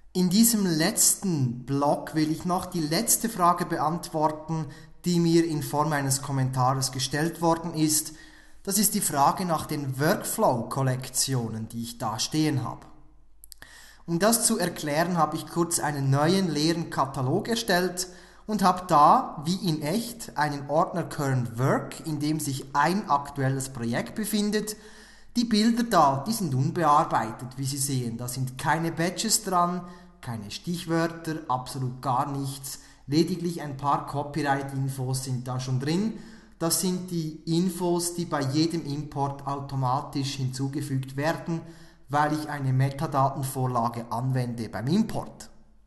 In diesem letzten Blog will ich noch die letzte Frage beantworten, die mir in Form eines Kommentares gestellt worden ist. Das ist die Frage nach den Workflow-Kollektionen, die ich da stehen habe. Um das zu erklären, habe ich kurz einen neuen leeren Katalog erstellt und habe da, wie in echt, einen Ordner Current Work, in dem sich ein aktuelles Projekt befindet. Die Bilder da, die sind unbearbeitet, wie Sie sehen. Da sind keine Badges dran, keine Stichwörter, absolut gar nichts. Lediglich ein paar Copyright-Infos sind da schon drin. Das sind die Infos, die bei jedem Import automatisch hinzugefügt werden, weil ich eine Metadatenvorlage anwende beim Import.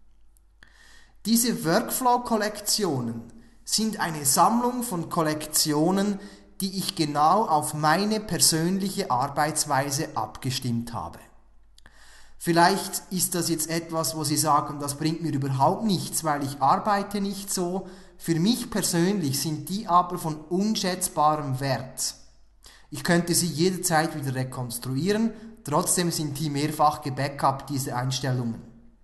Diese Workflow-Kollektionen sind eine Sammlung von Kollektionen, die ich genau auf meine persönliche Arbeitsweise abgestimmt habe. Vielleicht ist das jetzt etwas, wo Sie sagen, das bringt mir überhaupt nichts, weil ich arbeite nicht so. Für mich persönlich sind die aber von unschätzbarem Wert. Ich könnte sie jederzeit wieder rekonstruieren, trotzdem sind die mehrfach gebackupt, diese Einstellungen.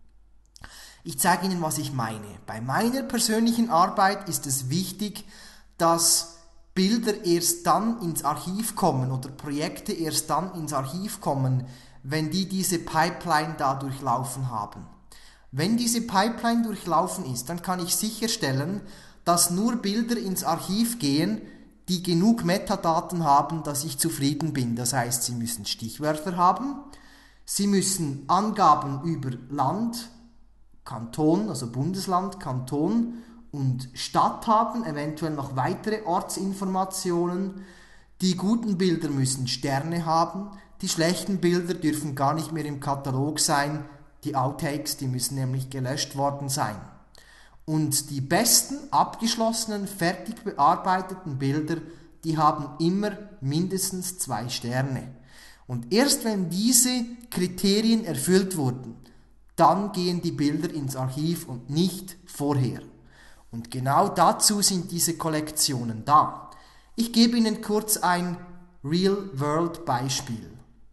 Ich zeige Ihnen, was ich meine. Bei meiner persönlichen Arbeit ist es wichtig, dass Bilder erst dann ins Archiv kommen oder Projekte erst dann ins Archiv kommen, wenn die diese Pipeline da durchlaufen haben. Wenn diese Pipeline durchlaufen ist, dann kann ich sicherstellen, dass nur Bilder ins Archiv gehen, die genug Metadaten haben, dass ich zufrieden bin. Das heißt, sie müssen Stichwörter haben, sie müssen Angaben über Land, Kanton, also Bundesland, Kanton und Stadt haben, eventuell noch weitere Ortsinformationen. Die guten Bilder müssen Sterne haben, die schlechten Bilder dürfen gar nicht mehr im Katalog sein, die Outtakes, die müssen nämlich gelöscht worden sein. Und die besten, abgeschlossenen, fertig bearbeiteten Bilder, die haben immer mindestens 2 Sterne. Und erst wenn diese Kriterien erfüllt wurden, dann gehen die Bilder ins Archiv und nicht vorher. Und genau dazu sind diese Kollektionen da. Ich gebe Ihnen kurz ein Real-World-Beispiel.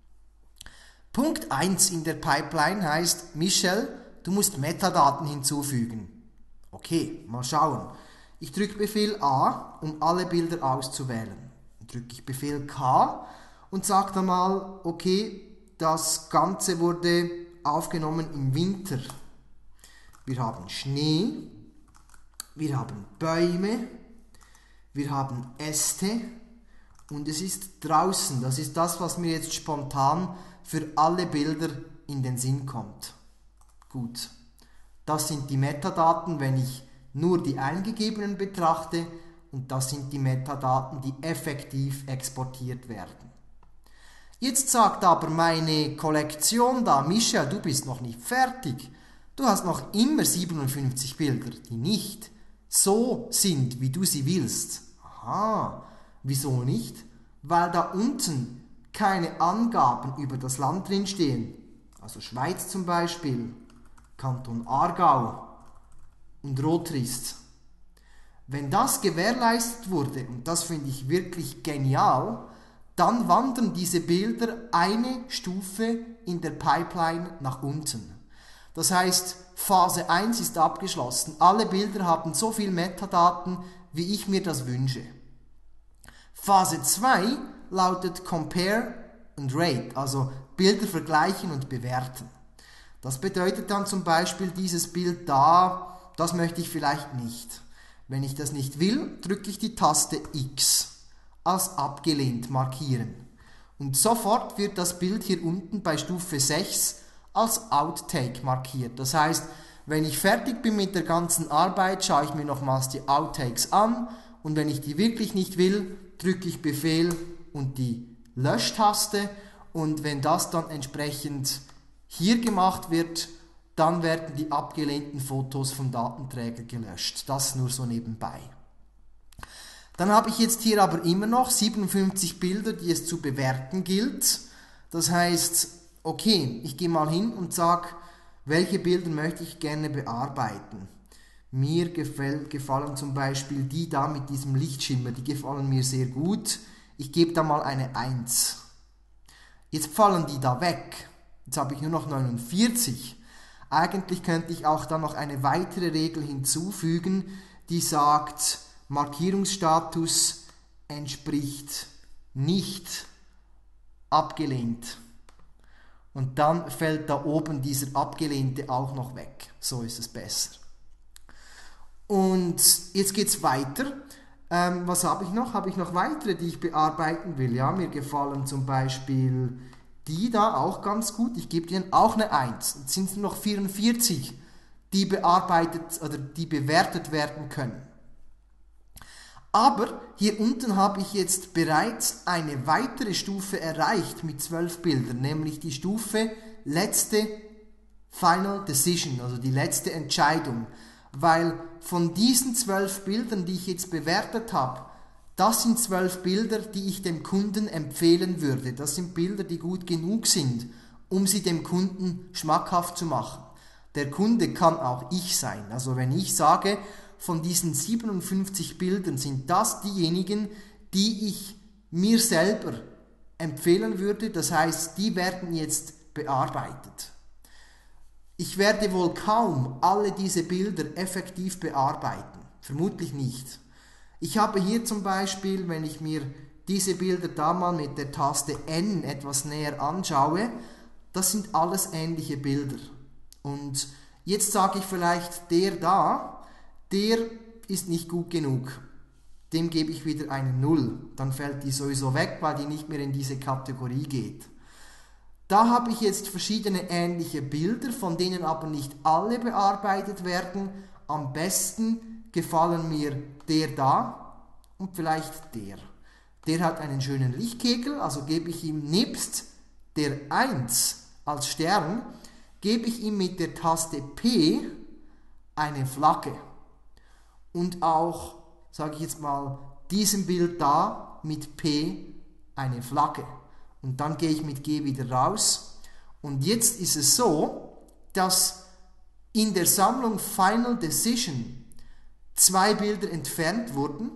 Punkt 1 in der Pipeline heißt, Michel, du musst Metadaten hinzufügen. Okay, mal schauen. Ich drücke Befehl A, um alle Bilder auszuwählen. Dann drücke ich Befehl K und sage dann mal, okay, das Ganze wurde aufgenommen im Winter. Wir haben Schnee, wir haben Bäume, wir haben Äste und es ist draußen. Das ist das, was mir jetzt spontan für alle Bilder in den Sinn kommt. Gut, das sind die Metadaten, wenn ich nur die eingegebenen betrachte, und das sind die Metadaten, die effektiv exportiert werden. Jetzt sagt aber meine Kollektion da, Micha, du bist noch nicht fertig. Du hast noch immer 57 Bilder, die nicht so sind, wie du sie willst. Aha, wieso nicht? Weil da unten keine Angaben über das Land drinstehen. Also Schweiz zum Beispiel, Kanton Aargau und Rothrist. Wenn das gewährleistet wurde, und das finde ich wirklich genial, dann wandern diese Bilder eine Stufe in der Pipeline nach unten. Das heißt, Phase 1 ist abgeschlossen. Alle Bilder haben so viel Metadaten, wie ich mir das wünsche. Phase 2 lautet Compare and Rate, also Bilder vergleichen und bewerten. Das bedeutet dann zum Beispiel, dieses Bild da, das möchte ich vielleicht nicht. Wenn ich das nicht will, drücke ich die Taste X als abgelehnt markieren. Und sofort wird das Bild hier unten bei Stufe 6 als Outtake markiert. Das heißt, wenn ich fertig bin mit der ganzen Arbeit, schaue ich mir nochmals die Outtakes an und wenn ich die wirklich nicht will, drücke ich Befehl und die Löschtaste und wenn das dann entsprechend hier gemacht wird, dann werden die abgelehnten Fotos vom Datenträger gelöscht. Das nur so nebenbei. Dann habe ich jetzt hier aber immer noch 57 Bilder, die es zu bewerten gilt. Das heißt, okay, ich gehe mal hin und sage, welche Bilder möchte ich gerne bearbeiten. Mir gefallen zum Beispiel die da mit diesem Lichtschimmer, die gefallen mir sehr gut. Ich gebe da mal eine 1. Jetzt fallen die da weg. Jetzt habe ich nur noch 49. Eigentlich könnte ich auch dann noch eine weitere Regel hinzufügen, die sagt, Markierungsstatus entspricht nicht abgelehnt. Und dann fällt da oben dieser Abgelehnte auch noch weg. So ist es besser. Und jetzt geht es weiter. Was habe ich noch? Habe ich noch weitere, die ich bearbeiten will? Ja, mir gefallen zum Beispiel die da auch ganz gut. Ich gebe ihnen auch eine 1. Jetzt sind es nur noch 44, die bearbeitet oder die bewertet werden können. Aber hier unten habe ich jetzt bereits eine weitere Stufe erreicht mit 12 Bildern, nämlich die Stufe letzte Final Decision, also die letzte Entscheidung. Weil von diesen 12 Bildern, die ich jetzt bewertet habe, das sind 12 Bilder, die ich dem Kunden empfehlen würde. Das sind Bilder, die gut genug sind, um sie dem Kunden schmackhaft zu machen. Der Kunde kann auch ich sein. Also wenn ich sage, von diesen 57 Bildern sind das diejenigen, die ich mir selber empfehlen würde. Das heißt, die werden jetzt bearbeitet. Ich werde wohl kaum alle diese Bilder effektiv bearbeiten. Vermutlich nicht. Ich habe hier zum Beispiel, wenn ich mir diese Bilder da mal mit der Taste N etwas näher anschaue, das sind alles ähnliche Bilder. Und jetzt sage ich vielleicht, der da, der ist nicht gut genug. Dem gebe ich wieder eine 0. Dann fällt die sowieso weg, weil die nicht mehr in diese Kategorie geht. Da habe ich jetzt verschiedene ähnliche Bilder, von denen aber nicht alle bearbeitet werden. Am besten gefallen mir der da und vielleicht der. Der hat einen schönen Lichtkegel, also gebe ich ihm nebst der 1 als Stern, gebe ich ihm mit der Taste P eine Flagge. Und auch, sage ich jetzt mal, diesem Bild da mit P eine Flagge. Und dann gehe ich mit G wieder raus. Und jetzt ist es so, dass in der Sammlung Final Decision 2 Bilder entfernt wurden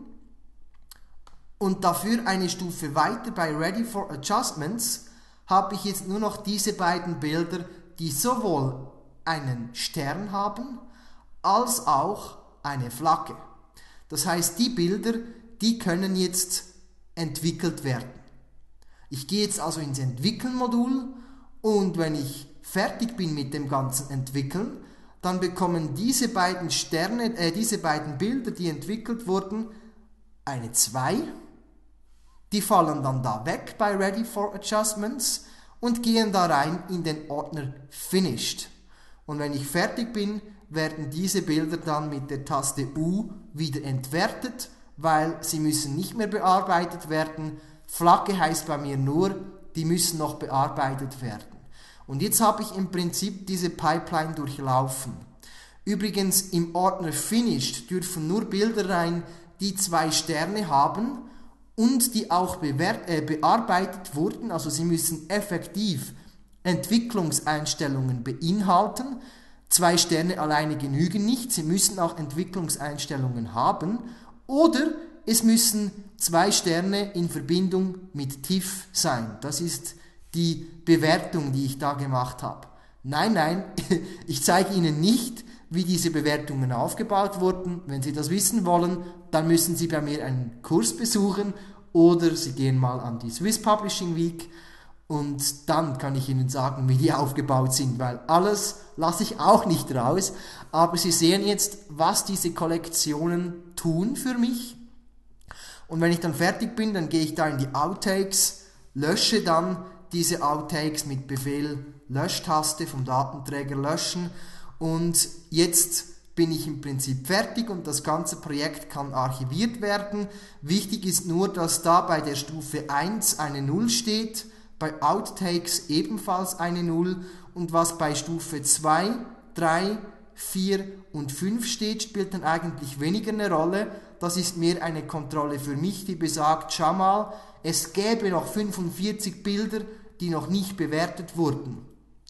und dafür eine Stufe weiter bei Ready for Adjustments habe ich jetzt nur noch diese beiden Bilder, die sowohl einen Stern haben, als auch eine Flagge. Das heißt, die Bilder, die können jetzt entwickelt werden. Ich gehe jetzt also ins Entwickeln-Modul und wenn ich fertig bin mit dem ganzen Entwickeln, dann bekommen diese beiden Bilder, die entwickelt wurden, eine 2. Die fallen dann da weg bei Ready for Adjustments und gehen da rein in den Ordner Finished. Und wenn ich fertig bin, werden diese Bilder dann mit der Taste U wieder entwertet, weil sie müssen nicht mehr bearbeitet werden. Flagge heißt bei mir nur, die müssen noch bearbeitet werden. Und jetzt habe ich im Prinzip diese Pipeline durchlaufen. Übrigens im Ordner Finished dürfen nur Bilder rein, die 2 Sterne haben und die auch bearbeitet wurden. Also sie müssen effektiv Entwicklungseinstellungen beinhalten. 2 Sterne alleine genügen nicht, sie müssen auch Entwicklungseinstellungen haben. Oder es müssen 2 Sterne in Verbindung mit TIFF sein. Das ist die Bewertung, die ich da gemacht habe. Nein, ich zeige Ihnen nicht, wie diese Bewertungen aufgebaut wurden. Wenn Sie das wissen wollen, dann müssen Sie bei mir einen Kurs besuchen oder Sie gehen mal an die Swiss Publishing Week und dann kann ich Ihnen sagen, wie die aufgebaut sind, weil alles lasse ich auch nicht raus. Aber Sie sehen jetzt, was diese Kollektionen tun für mich. Und wenn ich dann fertig bin, dann gehe ich da in die Outtakes, lösche dann diese Outtakes mit Befehl Löschtaste vom Datenträger löschen und jetzt bin ich im Prinzip fertig und das ganze Projekt kann archiviert werden. Wichtig ist nur, dass da bei der Stufe 1 eine 0 steht, bei Outtakes ebenfalls eine 0 und was bei Stufe 2, 3, 4 und 5 steht, spielt dann eigentlich weniger eine Rolle. Das ist mehr eine Kontrolle für mich, die besagt, schau mal, es gäbe noch 45 Bilder, die noch nicht bewertet wurden.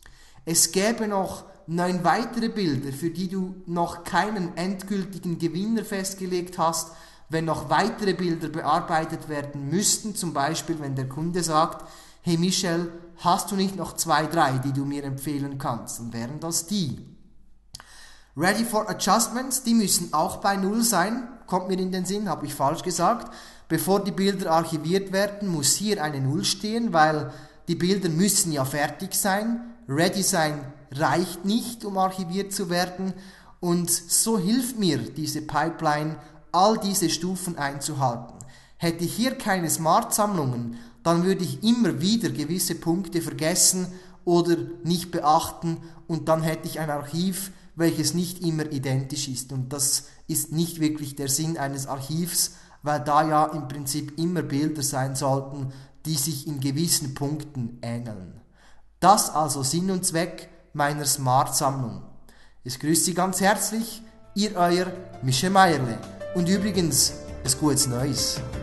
Es gäbe noch 9 weitere Bilder, für die du noch keinen endgültigen Gewinner festgelegt hast, wenn noch weitere Bilder bearbeitet werden müssten, zum Beispiel wenn der Kunde sagt, hey Michel, hast du nicht noch 2, 3, die du mir empfehlen kannst? Dann wären das die. Ready for Adjustments, die müssen auch bei 0 sein, kommt mir in den Sinn, habe ich falsch gesagt. Bevor die Bilder archiviert werden, muss hier eine 0 stehen, weil die Bilder müssen ja fertig sein. Ready sein reicht nicht, um archiviert zu werden. Und so hilft mir diese Pipeline, all diese Stufen einzuhalten. Hätte ich hier keine Smart-Sammlungen, dann würde ich immer wieder gewisse Punkte vergessen oder nicht beachten und dann hätte ich ein Archiv, welches nicht immer identisch ist. Und das ist nicht wirklich der Sinn eines Archivs, weil da ja im Prinzip immer Bilder sein sollten, die sich in gewissen Punkten ähneln. Das also Sinn und Zweck meiner Smart-Sammlung. Ich grüße Sie ganz herzlich, Ihr euer Michel Meierle. Und übrigens, ein gutes Neues.